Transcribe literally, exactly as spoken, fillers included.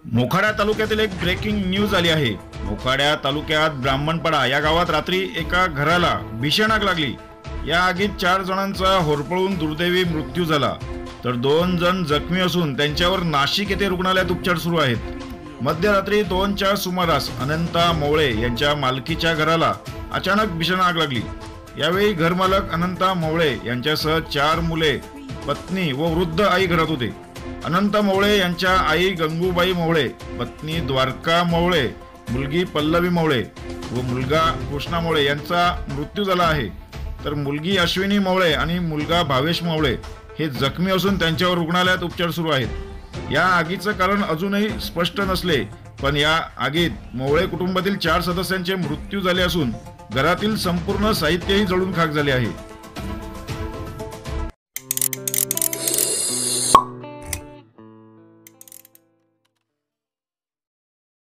मोखाडा तालुक्यातील एक breaking news आली आहे। मोखाडा तालुक्यात ब्राह्मणपाडा या गावात रात्री एका घराला भीषण आग लागली। या आगीत चार जणांचा होरपळून दुर्दैवी मृत्यू झाला, तर दोन जण जखमी असून त्यांच्यावर नाशिक येथे रुग्णालयात उपचार सुरू आहेत। मध्यरात्री दोनच्या सुमारास अनंता मोवळे यांच्या मालकीच्या घराला अचानक भीषण आग लागली। यावेळी घरमालक अनंता मोवळे यांच्यासह चार मुले, पत्नी व वृद्ध आई घरात होते। अनंत मोवळे यांच्या आई गंगूबाई मोवळे, पत्नी द्वारका मोवळे, मुलगी पल्लवी मोवळे व मुलगा कृष्णा मोवळे यांचा मृत्यू झाला आहे, तर मुलगी अश्विनी मोवळे आणि मुलगा भावेश मोवळे हे जखमी असून त्यांच्यावर रुग्णालयात उपचार सुरू आहेत। या आगीचं कारण अजूनही स्पष्ट नसले, पण या आगीत मोवळे कुटुंबातील चार सदस्यांचे मृत्यू झाले असून घरातील संपूर्ण साहित्यही जळून खाक झाले आहे।